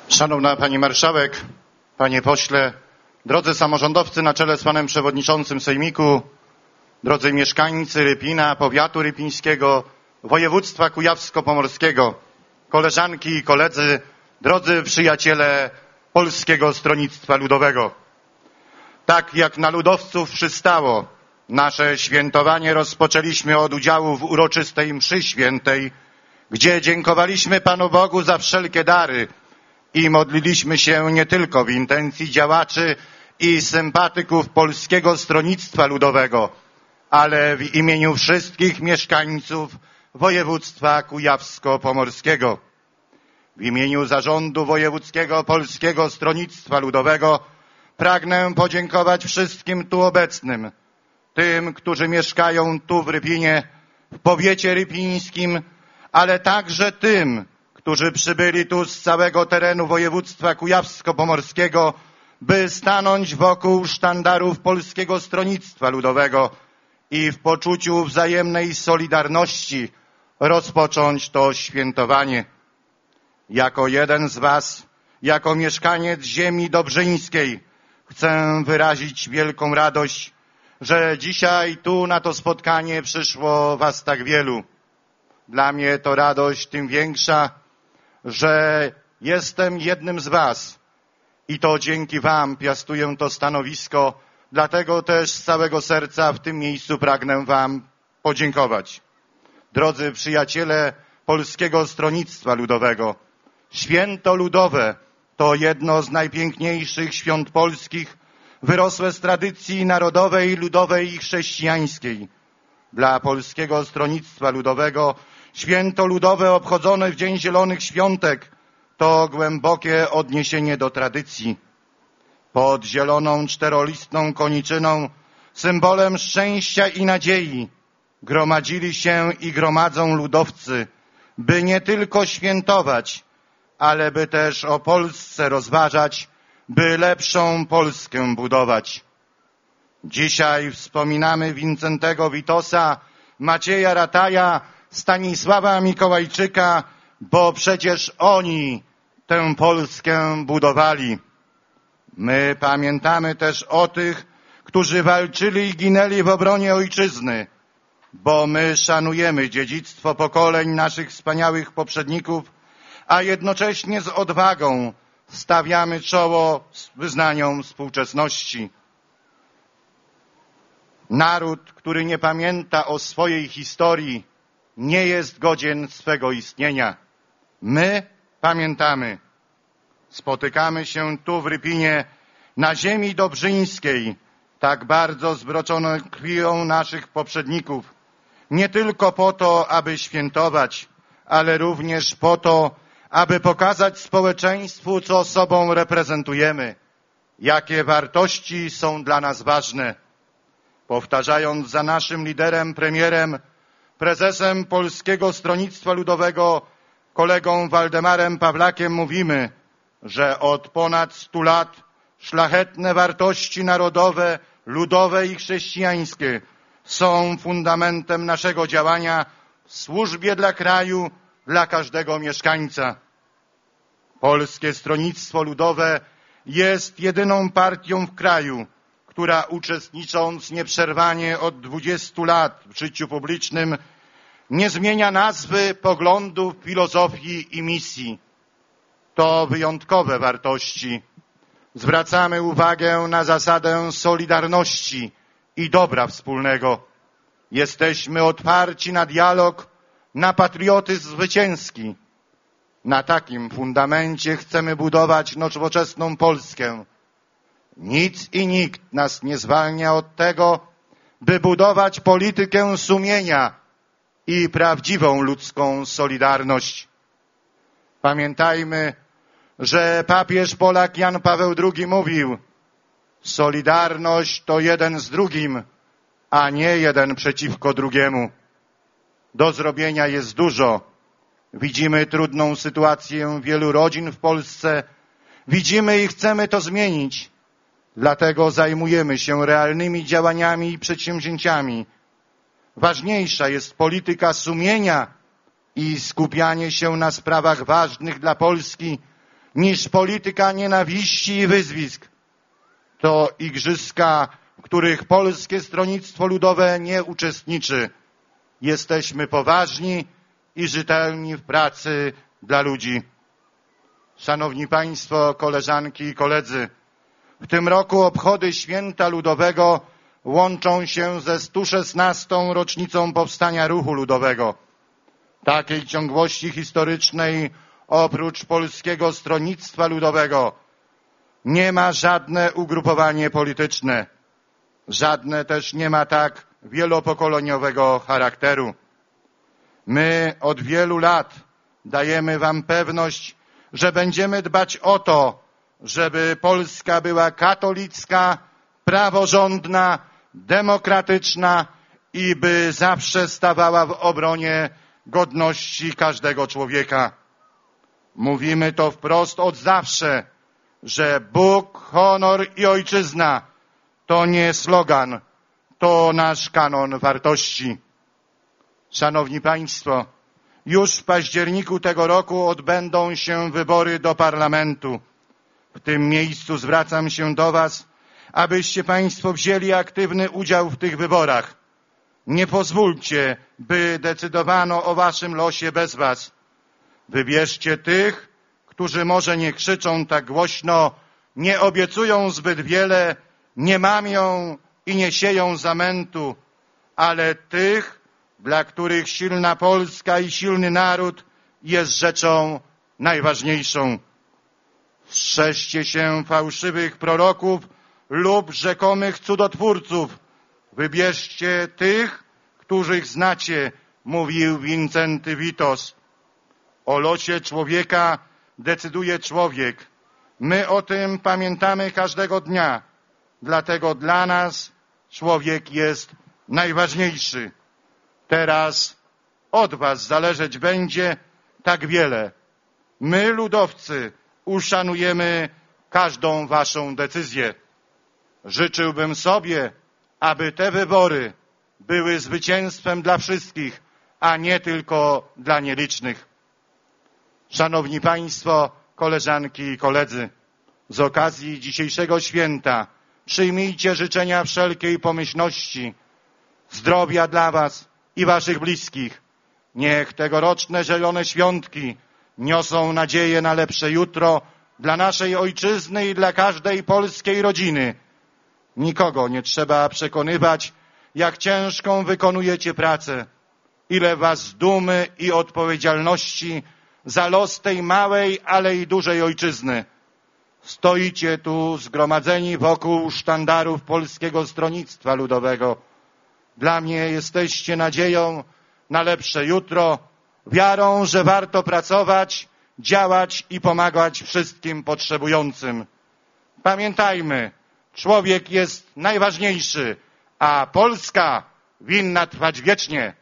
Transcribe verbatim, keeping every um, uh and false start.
Szanowna Pani Marszałek, Panie Pośle, drodzy samorządowcy na czele z Panem Przewodniczącym Sejmiku, drodzy mieszkańcy Rypina, powiatu rypińskiego, województwa kujawsko-pomorskiego, koleżanki i koledzy, drodzy przyjaciele Polskiego Stronnictwa Ludowego. Tak jak na ludowców przystało, nasze świętowanie rozpoczęliśmy od udziału w uroczystej mszy świętej, gdzie dziękowaliśmy Panu Bogu za wszelkie dary i modliliśmy się nie tylko w intencji działaczy i sympatyków Polskiego Stronnictwa Ludowego, ale w imieniu wszystkich mieszkańców województwa kujawsko-pomorskiego. W imieniu Zarządu Wojewódzkiego Polskiego Stronnictwa Ludowego pragnę podziękować wszystkim tu obecnym, tym, którzy mieszkają tu w Rypinie, w powiecie rypińskim, ale także tym, którzy przybyli tu z całego terenu województwa kujawsko-pomorskiego, by stanąć wokół sztandarów Polskiego Stronnictwa Ludowego i w poczuciu wzajemnej solidarności rozpocząć to świętowanie. Jako jeden z Was, jako mieszkaniec ziemi dobrzyńskiej, chcę wyrazić wielką radość, że dzisiaj tu na to spotkanie przyszło Was tak wielu. Dla mnie to radość tym większa, że jestem jednym z Was i to dzięki Wam piastuję to stanowisko, dlatego też z całego serca w tym miejscu pragnę Wam podziękować. Drodzy przyjaciele Polskiego Stronnictwa Ludowego, Święto Ludowe to jedno z najpiękniejszych świąt polskich, wyrosłe z tradycji narodowej, ludowej i chrześcijańskiej. Dla Polskiego Stronnictwa Ludowego Święto Ludowe obchodzone w Dzień Zielonych Świątek to głębokie odniesienie do tradycji. Pod zieloną czterolistną koniczyną, symbolem szczęścia i nadziei, gromadzili się i gromadzą ludowcy, by nie tylko świętować, ale by też o Polsce rozważać, by lepszą Polskę budować. Dzisiaj wspominamy Wincentego Witosa, Macieja Rataja, Stanisława Mikołajczyka, bo przecież oni tę Polskę budowali. My pamiętamy też o tych, którzy walczyli i ginęli w obronie ojczyzny, bo my szanujemy dziedzictwo pokoleń naszych wspaniałych poprzedników, a jednocześnie z odwagą stawiamy czoło wyznaniom współczesności. Naród, który nie pamięta o swojej historii, nie jest godzien swego istnienia. My pamiętamy. Spotykamy się tu w Rypinie, na ziemi dobrzyńskiej, tak bardzo zbroczonej krwią naszych poprzedników. Nie tylko po to, aby świętować, ale również po to, aby pokazać społeczeństwu, co sobą reprezentujemy, jakie wartości są dla nas ważne. Powtarzając za naszym liderem, premierem, prezesem Polskiego Stronnictwa Ludowego, kolegą Waldemarem Pawlakiem mówimy, że od ponad stu lat szlachetne wartości narodowe, ludowe i chrześcijańskie są fundamentem naszego działania w służbie dla kraju, dla każdego mieszkańca. Polskie Stronnictwo Ludowe jest jedyną partią w kraju, która uczestnicząc nieprzerwanie od dwudziestu lat w życiu publicznym nie zmienia nazwy, poglądów, filozofii i misji. To wyjątkowe wartości. Zwracamy uwagę na zasadę solidarności i dobra wspólnego. Jesteśmy otwarci na dialog, na patriotyzm zwycięski. Na takim fundamencie chcemy budować nowoczesną Polskę. Nic i nikt nas nie zwalnia od tego, by budować politykę sumienia i prawdziwą ludzką solidarność. Pamiętajmy, że papież Polak Jan Paweł drugi mówił: solidarność to jeden z drugim, a nie jeden przeciwko drugiemu. Do zrobienia jest dużo. Widzimy trudną sytuację wielu rodzin w Polsce. Widzimy i chcemy to zmienić. Dlatego zajmujemy się realnymi działaniami i przedsięwzięciami. Ważniejsza jest polityka sumienia i skupianie się na sprawach ważnych dla Polski, niż polityka nienawiści i wyzwisk. To igrzyska, w których Polskie Stronnictwo Ludowe nie uczestniczy. Jesteśmy poważni i rzetelni w pracy dla ludzi. Szanowni Państwo, koleżanki i koledzy, w tym roku obchody Święta Ludowego łączą się ze stu szesnastą rocznicą powstania Ruchu Ludowego. Takiej ciągłości historycznej oprócz Polskiego Stronnictwa Ludowego nie ma żadne ugrupowanie polityczne. Żadne też nie ma tak wielopokoleniowego charakteru. My od wielu lat dajemy wam pewność, że będziemy dbać o to, żeby Polska była katolicka, praworządna, demokratyczna i by zawsze stawała w obronie godności każdego człowieka. Mówimy to wprost od zawsze, że Bóg, honor i ojczyzna to nie slogan, to nasz kanon wartości. Szanowni Państwo, już w październiku tego roku odbędą się wybory do parlamentu. W tym miejscu zwracam się do Was, abyście Państwo wzięli aktywny udział w tych wyborach. Nie pozwólcie, by decydowano o Waszym losie bez Was. Wybierzcie tych, którzy może nie krzyczą tak głośno, nie obiecują zbyt wiele, nie mamią i nie sieją zamętu, ale tych, dla których silna Polska i silny naród jest rzeczą najważniejszą. Strzeżcie się fałszywych proroków lub rzekomych cudotwórców. Wybierzcie tych, których znacie, mówił Wincenty Witos. O losie człowieka decyduje człowiek. My o tym pamiętamy każdego dnia. Dlatego dla nas człowiek jest najważniejszy. Teraz od was zależeć będzie tak wiele. My, ludowcy, uszanujemy każdą waszą decyzję. Życzyłbym sobie, aby te wybory były zwycięstwem dla wszystkich, a nie tylko dla nielicznych. Szanowni Państwo, koleżanki i koledzy, z okazji dzisiejszego święta przyjmijcie życzenia wszelkiej pomyślności, zdrowia dla was i waszych bliskich. Niech tegoroczne zielone świątki niosą nadzieję na lepsze jutro dla naszej ojczyzny i dla każdej polskiej rodziny. Nikogo nie trzeba przekonywać, jak ciężką wykonujecie pracę, ile was dumy i odpowiedzialności za los tej małej, ale i dużej ojczyzny. Stoicie tu zgromadzeni wokół sztandarów Polskiego Stronnictwa Ludowego. Dla mnie jesteście nadzieją na lepsze jutro, wiarą, że warto pracować, działać i pomagać wszystkim potrzebującym. Pamiętajmy, człowiek jest najważniejszy, a Polska winna trwać wiecznie.